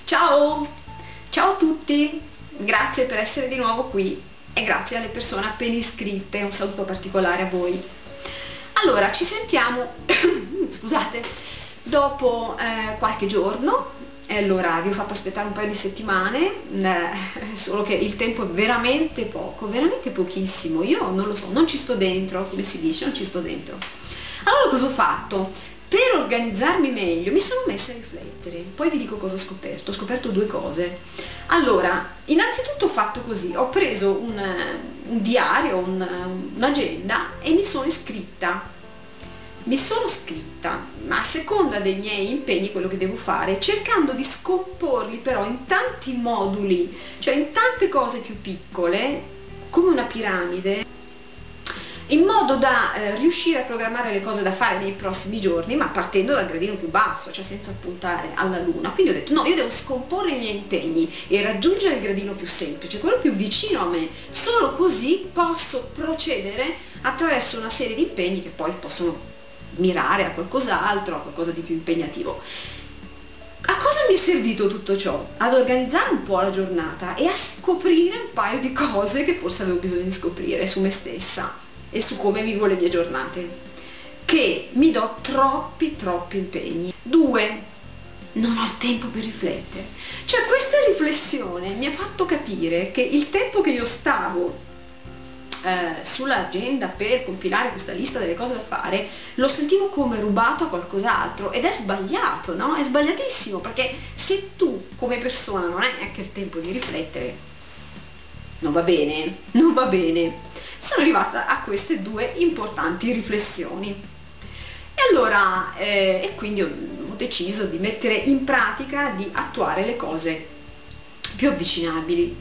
Ciao! Ciao a tutti! Grazie per essere di nuovo qui e grazie alle persone appena iscritte, un saluto particolare a voi. Allora, ci sentiamo, scusate, dopo qualche giorno, e allora vi ho fatto aspettare un paio di settimane, solo che il tempo è veramente poco, veramente pochissimo, io non lo so, non ci sto dentro, come si dice, non ci sto dentro. Allora cosa ho fatto? Per organizzarmi meglio mi sono messa a riflettere, poi vi dico cosa ho scoperto due cose. Allora, innanzitutto ho fatto così, ho preso un diario, un'agenda e mi sono iscritta, ma a seconda dei miei impegni, quello che devo fare, cercando di scomporli però in tanti moduli, cioè in tante cose più piccole, come una piramide, in modo da riuscire a programmare le cose da fare nei prossimi giorni, ma partendo dal gradino più basso, cioè senza puntare alla luna. Quindi ho detto no, io devo scomporre i miei impegni e raggiungere il gradino più semplice, quello più vicino a me. Solo così posso procedere attraverso una serie di impegni che poi possono mirare a qualcos'altro, a qualcosa di più impegnativo. A cosa mi è servito tutto ciò? Ad organizzare un po' la giornata e a scoprire un paio di cose che forse avevo bisogno di scoprire su me stessa e su come vivo le mie giornate, che mi do troppi impegni. 2, non ho il tempo per riflettere. Cioè questa riflessione mi ha fatto capire che il tempo che io stavo sull'agenda per compilare questa lista delle cose da fare lo sentivo come rubato a qualcos'altro, ed è sbagliato, no? È sbagliatissimo, perché se tu come persona non hai neanche il tempo di riflettere, non va bene, non va bene. Sono arrivata a queste due importanti riflessioni e allora e quindi ho deciso di mettere in pratica, di attuare le cose più avvicinabili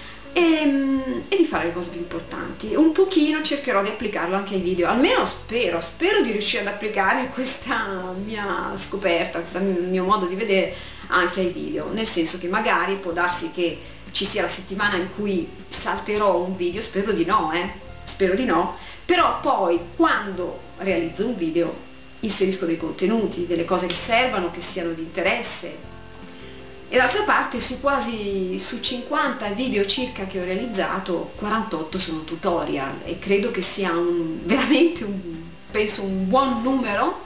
e di fare le cose più importanti. Un pochino cercherò di applicarlo anche ai video, almeno spero di riuscire ad applicare questa mia scoperta, questo mio modo di vedere anche ai video, nel senso che magari può darsi che ci sia la settimana in cui salterò un video, spero di no, però poi quando realizzo un video inserisco dei contenuti, delle cose che servano, che siano di interesse. E d'altra parte su 50 video circa che ho realizzato, 48 sono tutorial e credo che sia veramente penso un buon numero.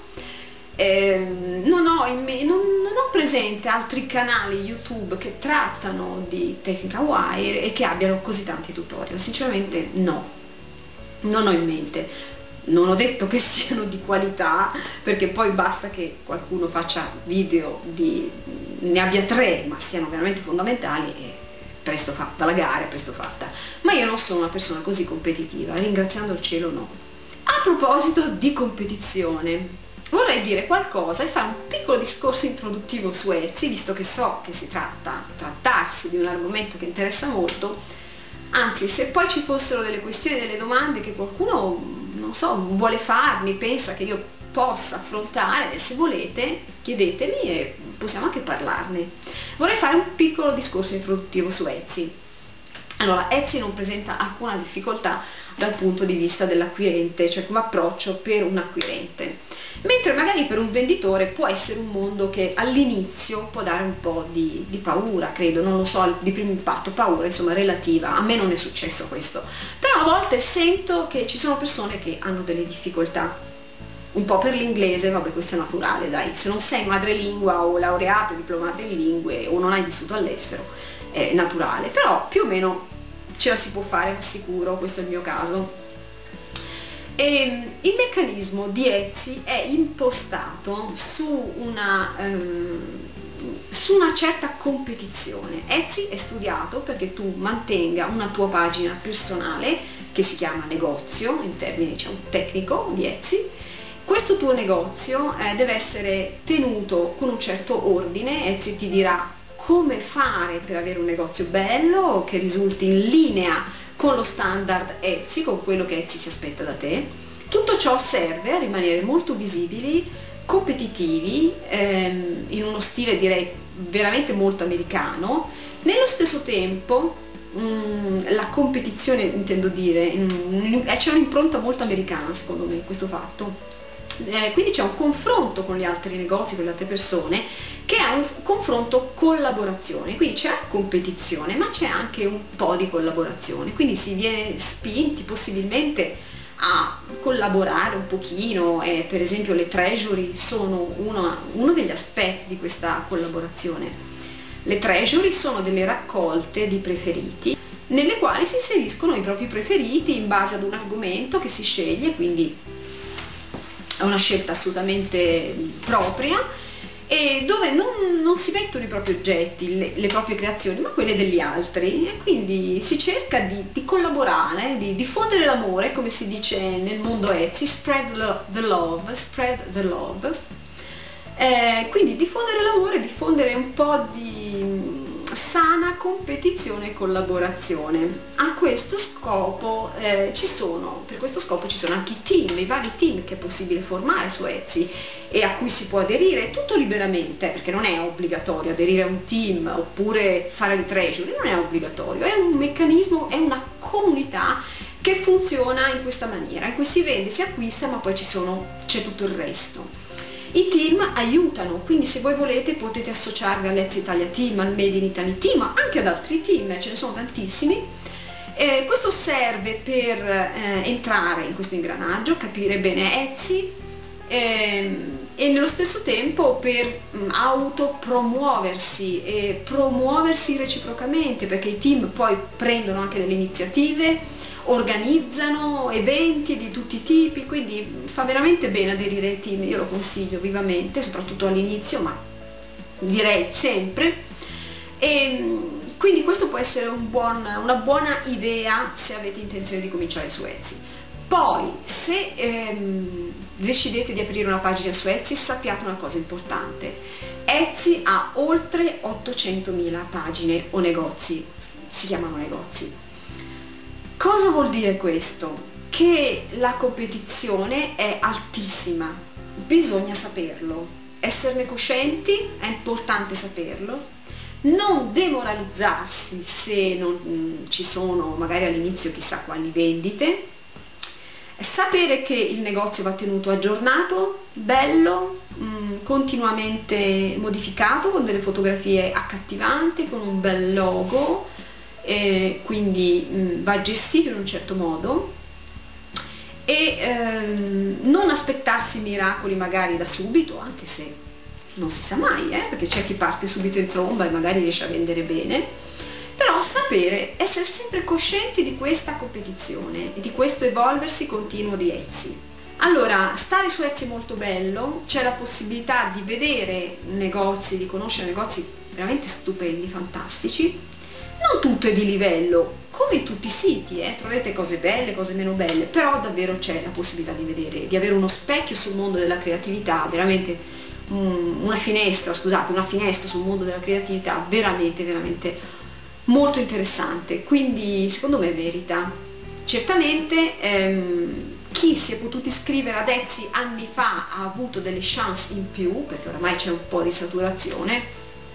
Non ho presente altri canali YouTube che trattano di tecnica wire e che abbiano così tanti tutorial, sinceramente no. Non ho in mente, non ho detto che siano di qualità, perché poi basta che qualcuno faccia video ne abbia 3 ma siano veramente fondamentali e presto fatta la gara, presto fatta. Ma io non sono una persona così competitiva, ringraziando il cielo no. A proposito di competizione, vorrei dire qualcosa e fare un piccolo discorso introduttivo su Etsy, visto che so che trattarsi di un argomento che interessa molto. Anzi, se poi ci fossero delle questioni, delle domande che qualcuno, non so, vuole farmi, pensa che io possa affrontare, se volete chiedetemi e possiamo anche parlarne. Vorrei fare un piccolo discorso introduttivo su Etsy. Allora, Etsy non presenta alcuna difficoltà dal punto di vista dell'acquirente, cioè come approccio per un acquirente, mentre magari per un venditore può essere un mondo che all'inizio può dare un po' di paura, credo, non lo so, di primo impatto, paura insomma relativa. A me non è successo questo, però a volte sento che ci sono persone che hanno delle difficoltà, un po' per l'inglese, vabbè, questo è naturale, dai, se non sei madrelingua o laureata, diplomata in lingue o non hai vissuto all'estero è naturale, però più o meno ce la si può fare, sicuro, questo è il mio caso. E il meccanismo di Etsy è impostato su una certa competizione. Etsy è studiato perché tu mantenga una tua pagina personale che si chiama negozio, in termini diciamo tecnico di Etsy. Questo tuo negozio deve essere tenuto con un certo ordine. Etsy ti dirà come fare per avere un negozio bello, che risulti in linea con lo standard Etsy, con quello che Etsy si aspetta da te. Tutto ciò serve a rimanere molto visibili, competitivi, in uno stile direi veramente molto americano. Nello stesso tempo la competizione, intendo dire, c'è un'impronta molto americana secondo me in questo fatto. quindi c'è un confronto con gli altri negozi, con le altre persone, che è un confronto collaborazione, quindi c'è competizione ma c'è anche un po' di collaborazione, quindi si viene spinti possibilmente a collaborare un pochino, e per esempio le treasury sono uno degli aspetti di questa collaborazione. Le treasury sono delle raccolte di preferiti nelle quali si inseriscono i propri preferiti in base ad un argomento che si sceglie, quindi è una scelta assolutamente propria, e dove non si mettono i propri oggetti, le proprie creazioni, ma quelle degli altri, e quindi si cerca di collaborare, di diffondere l'amore, come si dice nel mondo Etsy, spread the love, spread the love. Quindi diffondere l'amore, diffondere un po' di sana competizione e collaborazione. A questo scopo per questo scopo ci sono anche i vari team che è possibile formare su Etsy e a cui si può aderire tutto liberamente, perché non è obbligatorio aderire a un team oppure fare le treasury, non è obbligatorio, è un meccanismo, è una comunità che funziona in questa maniera, in cui si vende, si acquista, ma poi c'è tutto il resto. I team aiutano, quindi se voi volete potete associarvi all'Etsy Italia Team, al Made in Italy Team, ma anche ad altri team, ce ne sono tantissimi. Questo serve per entrare in questo ingranaggio, capire bene Etsy e nello stesso tempo per autopromuoversi e promuoversi reciprocamente, perché i team poi prendono anche delle iniziative, organizzano eventi di tutti i tipi, quindi fa veramente bene aderire ai team, io lo consiglio vivamente, soprattutto all'inizio, ma direi sempre, e quindi questo può essere una buona idea se avete intenzione di cominciare su Etsy. Poi se decidete di aprire una pagina su Etsy, sappiate una cosa importante: Etsy ha oltre 800.000 pagine o negozi, si chiamano negozi. Cosa vuol dire questo? Che la competizione è altissima, bisogna saperlo, esserne coscienti, è importante saperlo, non demoralizzarsi se non ci sono magari all'inizio chissà quali vendite, sapere che il negozio va tenuto aggiornato, bello, continuamente modificato, con delle fotografie accattivanti, con un bel logo, quindi va gestito in un certo modo, e non aspettarsi miracoli magari da subito, anche se non si sa mai, perché c'è chi parte subito in tromba e magari riesce a vendere bene, però sapere, essere sempre coscienti di questa competizione e di questo evolversi continuo di Etsy. Allora, stare su Etsy è molto bello, c'è la possibilità di vedere negozi, di conoscere negozi veramente stupendi, fantastici. Non tutto è di livello, come in tutti i siti, troverete cose belle, cose meno belle, però davvero c'è la possibilità di vedere, di avere uno specchio sul mondo della creatività, veramente una finestra sul mondo della creatività veramente molto interessante, quindi secondo me merita. Certamente chi si è potuto iscrivere ad Etsy anni fa ha avuto delle chance in più, perché oramai c'è un po' di saturazione,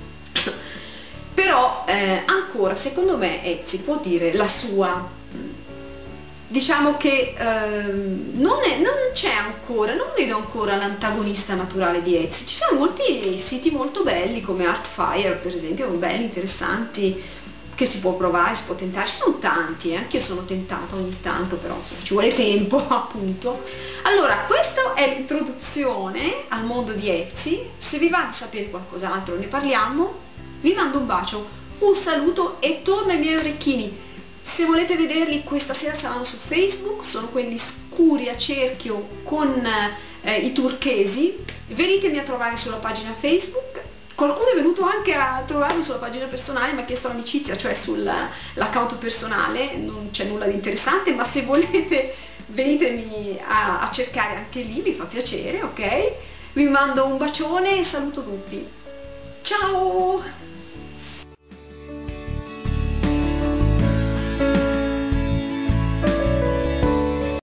però ancora secondo me Etsy può dire la sua, diciamo che non c'è ancora, non vedo ancora l'antagonista naturale di Etsy. Ci sono molti siti molto belli come Artfire per esempio, belli, interessanti, che si può provare, si può tentare, ci sono tanti, anche io sono tentata ogni tanto, però insomma, ci vuole tempo appunto. Allora questa è l'introduzione al mondo di Etsy, se vi va di sapere qualcos'altro ne parliamo. Vi mando un bacio, un saluto e torno ai miei orecchini. Se volete vederli questa sera saranno su Facebook, sono quelli scuri a cerchio con i turchesi. Venitemi a trovare sulla pagina Facebook. Qualcuno è venuto anche a trovarmi sulla pagina personale, mi ha chiesto l'amicizia, cioè sull'account personale, non c'è nulla di interessante, ma se volete venitemi a cercare anche lì, mi fa piacere, ok? Vi mando un bacione e saluto tutti. Ciao!